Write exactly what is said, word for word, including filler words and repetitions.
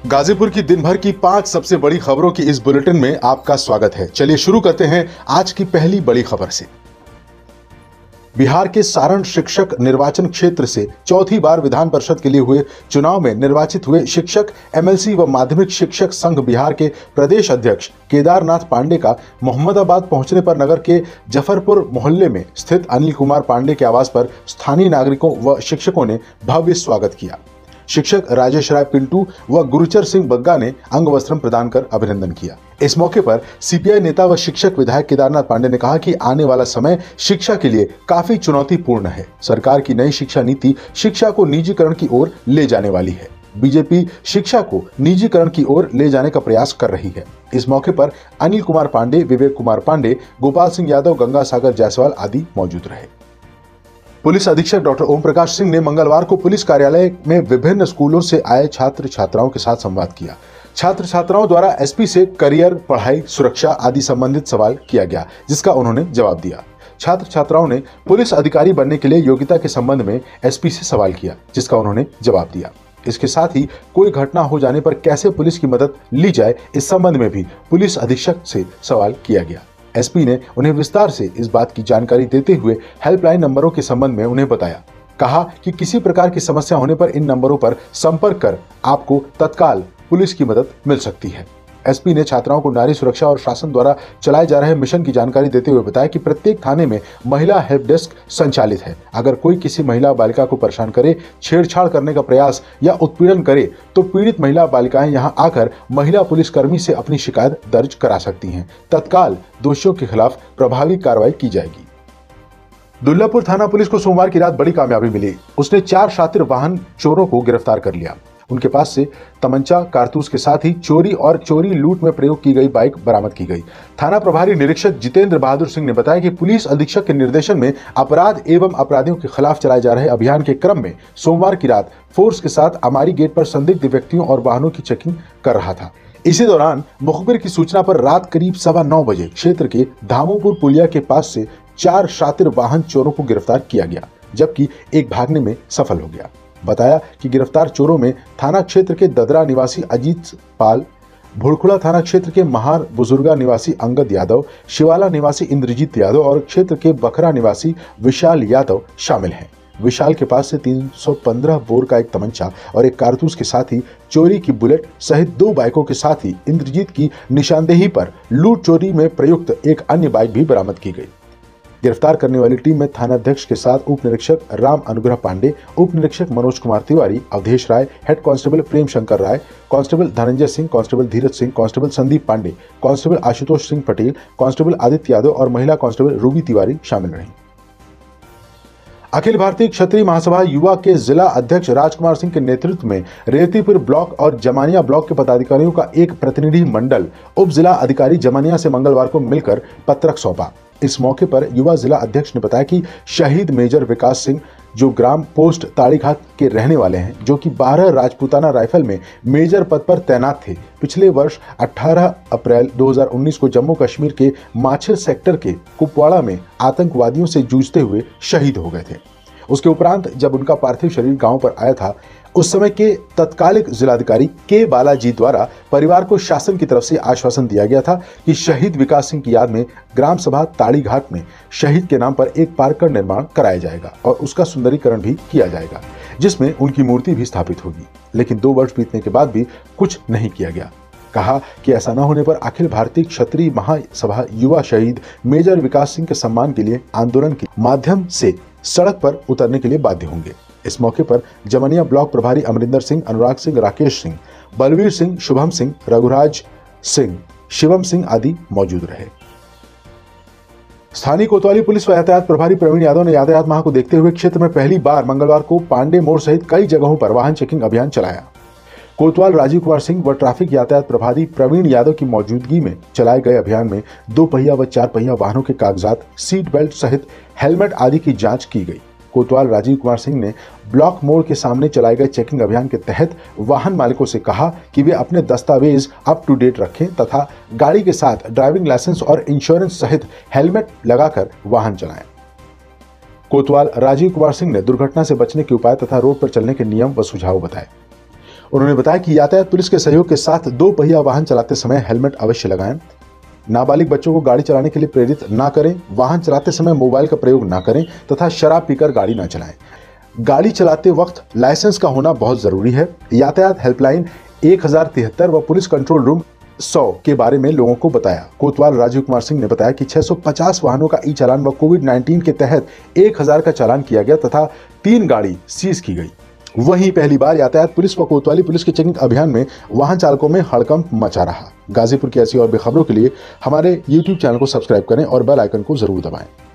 गाजीपुर की दिन भर की पांच सबसे बड़ी खबरों की इस बुलेटिन में आपका स्वागत है। चलिए शुरू करते हैं आज की पहली बड़ी खबर से। बिहार के सारण शिक्षक निर्वाचन क्षेत्र से चौथी बार विधान परिषद के लिए हुए चुनाव में निर्वाचित हुए शिक्षक एमएलसी व माध्यमिक शिक्षक संघ बिहार के प्रदेश अध्यक्ष केदारनाथ पांडे का मोहम्मदाबाद पहुंचने पर नगर के जफरपुर मोहल्ले में स्थित अनिल कुमार पांडे के आवास पर स्थानीय नागरिकों व शिक्षकों ने भव्य स्वागत किया। शिक्षक राजेश राय पिंटू व गुरुचर सिंह बग्गा ने अंग वस्त्रम प्रदान कर अभिनंदन किया। इस मौके पर सीपीआई नेता व शिक्षक विधायक केदारनाथ पांडे ने कहा कि आने वाला समय शिक्षा के लिए काफी चुनौतीपूर्ण है। सरकार की नई शिक्षा नीति शिक्षा को निजीकरण की ओर ले जाने वाली है। बीजेपी शिक्षा को निजीकरण की ओर ले जाने का प्रयास कर रही है। इस मौके पर अनिल कुमार पांडे, विवेक कुमार पांडे, गोपाल सिंह यादव, गंगा सागर जायसवाल आदि मौजूद रहे। पुलिस अधीक्षक डॉक्टर ओम प्रकाश सिंह ने मंगलवार को पुलिस कार्यालय में विभिन्न स्कूलों से आए छात्र छात्राओं के साथ संवाद किया। छात्र छात्राओं द्वारा एसपी से करियर, पढ़ाई, सुरक्षा आदि संबंधित सवाल किया गया, जिसका उन्होंने जवाब दिया। छात्र छात्राओं ने पुलिस अधिकारी बनने के लिए योग्यता के संबंध में एसपी से सवाल किया, जिसका उन्होंने जवाब दिया। इसके साथ ही कोई घटना हो जाने पर कैसे पुलिस की मदद ली जाए, इस संबंध में भी पुलिस अधीक्षक से सवाल किया गया। एसपी ने उन्हें विस्तार से इस बात की जानकारी देते हुए हेल्पलाइन नंबरों के संबंध में उन्हें बताया। कहा कि किसी प्रकार की समस्या होने पर इन नंबरों पर संपर्क कर आपको तत्काल पुलिस की मदद मिल सकती है। एसपी ने छात्राओं को नारी सुरक्षा और शासन द्वारा चलाए जा रहे मिशन की जानकारी देते हुए बताया कि प्रत्येक थाने में महिला हेल्प डेस्क संचालित है। अगर कोई किसी महिला बालिका को परेशान करे, छेड़छाड़ करने का प्रयास या उत्पीड़न करे तो पीड़ित महिला बालिकाएं यहां आकर महिला पुलिसकर्मी से अपनी शिकायत दर्ज करा सकती हैं। तत्काल दोषियों के खिलाफ प्रभावी कार्रवाई की जाएगी। दुल्लापुर थाना पुलिस को सोमवार की रात बड़ी कामयाबी मिली। उसने चार शातिर वाहन चोरों को गिरफ्तार कर लिया। उनके पास से तमंचा, कारतूस के साथ ही चोरी और चोरी लूट में प्रयोग की गई बाइक बरामद की गई। थाना प्रभारी निरीक्षक जितेंद्र बहादुर सिंह ने बताया कि पुलिस अधीक्षक के निर्देशन में अपराध एवं अपराधियों के खिलाफ चलाए जा रहे अभियान के क्रम में सोमवार की रात फोर्स के साथ अमारी गेट पर संदिग्ध व्यक्तियों और वाहनों की चेकिंग कर रहा था। इसी दौरान मुखबिर की सूचना पर रात करीब सवा नौ बजे क्षेत्र के धामोपुर पुलिया के पास से चार शातिर वाहन चोरों को गिरफ्तार किया गया, जबकि एक भागने में सफल हो गया। बताया कि गिरफ्तार चोरों में थाना क्षेत्र के ददरा निवासी अजीत पाल, भुड़खुड़ा थाना क्षेत्र के महार बुजुर्गा निवासी अंगद यादव, शिवाला निवासी इंद्रजीत यादव और क्षेत्र के बखरा निवासी विशाल यादव शामिल हैं। विशाल के पास से तीन सौ पंद्रह बोर का एक तमंचा और एक कारतूस के साथ ही चोरी की बुलेट सहित दो बाइकों के साथ ही इंद्रजीत की निशानदेही पर लूट चोरी में प्रयुक्त एक अन्य बाइक भी बरामद की गई। गिरफ्तार करने वाली टीम में थानाध्यक्ष के साथ उप निरीक्षक राम अनुग्रह पांडे, उप निरीक्षक Manoj Kumar Tiwari, Avdhesh Rai, head constable Prem Shankar Rai, constable Dhananjay Singh, constable Dheeraj Singh, constable Sandeep Pandey, constable Ashutosh Singh Patel, constable Aditya Yadav और महिला कांस्टेबल रूबी तिवारी शामिल रही। अखिल भारतीय क्षत्रिय महासभा युवा के जिला अध्यक्ष राजकुमार सिंह के नेतृत्व में रेवतीपुर ब्लॉक और जमानिया ब्लॉक के पदाधिकारियों का एक प्रतिनिधि मंडल उप जिला अधिकारी जमानिया से मंगलवार को मिलकर पत्रक सौंपा। इस मौके पर युवा जिला अध्यक्ष ने बताया कि शहीद मेजर विकास सिंह, जो ग्राम पोस्ट ताड़ीघाट के रहने वाले हैं, जो कि बारह राजपूताना राइफल में मेजर पद पर तैनात थे, पिछले वर्ष अठारह अप्रैल दो हज़ार उन्नीस को जम्मू कश्मीर के माछिल सेक्टर के कुपवाड़ा में आतंकवादियों से जूझते हुए शहीद हो गए थे। उसके उपरांत जब उनका पार्थिव शरीर गांव पर आया था, उस समय के तत्कालिक जिलाधिकारी के बालाजी द्वारा परिवार को शासन की तरफ से आश्वासन दिया गया था कि शहीद विकास सिंह की याद में ग्राम सभा ताड़ीघाट में शहीद के नाम पर एक पार्क का निर्माण कराया जाएगा और उसका सुंदरीकरण भी किया जाएगा, जिसमें उनकी मूर्ति भी स्थापित होगी। लेकिन दो वर्ष बीतने के बाद भी कुछ नहीं किया गया। कहा कि ऐसा न होने पर अखिल भारतीय क्षत्रिय महासभा युवा शहीद मेजर विकास सिंह के सम्मान के लिए आंदोलन के माध्यम से सड़क पर उतरने के लिए बाध्य होंगे। इस मौके पर जमानिया ब्लॉक प्रभारी अमरिंदर सिंह, अनुराग सिंह, राकेश सिंह, बलवीर सिंह, शुभम सिंह, रघुराज सिंह, शिवम सिंह आदि मौजूद रहे। स्थानीय कोतवाली पुलिस व यातायात प्रभारी प्रवीण यादव ने यातायात माह को देखते हुए क्षेत्र में पहली बार मंगलवार को पांडे मोड़ सहित कई जगहों पर वाहन चेकिंग अभियान चलाया। कोतवाल राजीव कुमार सिंह व ट्रैफिक यातायात प्रभारी प्रवीण यादव की मौजूदगी में चलाए गए अभियान में दो पहिया व चार पहिया वाहनों के कागजात, सीट बेल्ट सहित हेलमेट आदि की जांच की गई। कोतवाल राजीव कुमार सिंह ने ब्लॉक मोड़ के सामने चलाए गए चेकिंग अभियान के तहत वाहन मालिकों से कहा कि वे अपने दस्तावेज अप टू डेट रखें तथा गाड़ी के साथ ड्राइविंग लाइसेंस और इंश्योरेंस सहित हेलमेट लगाकर वाहन चलाएं। कोतवाल राजीव कुमार सिंह ने दुर्घटना से बचने के उपाय तथा रोड पर चलने के नियम व सुझाव बताए। उन्होंने बताया कि यातायात पुलिस के सहयोग के साथ दो पहिया वाहन चलाते समय हेलमेट अवश्य लगाएं, नाबालिग बच्चों को गाड़ी चलाने के लिए प्रेरित ना करें, वाहन चलाते समय मोबाइल का प्रयोग ना करें तथा शराब पीकर गाड़ी ना चलाएं। गाड़ी चलाते वक्त लाइसेंस का होना बहुत जरूरी है। यातायात हेल्पलाइन एक हजार तिहत्तर व पुलिस कंट्रोल रूम सौ के बारे में लोगों को बताया। कोतवाल राजीव कुमार सिंह ने बताया कि छह सौ पचास वाहनों का ई चालान व कोविड उन्नीस के तहत एक हजार का चालान किया गया तथा तीन गाड़ी सीज की गई। वहीं पहली बार यातायात पुलिस व कोतवाली पुलिस के चेकिंग अभियान में वाहन चालकों में हड़कंप मचा रहा। गाजीपुर की ऐसी और भी खबरों के लिए हमारे यूट्यूब चैनल को सब्सक्राइब करें और बेल आइकन को जरूर दबाएं।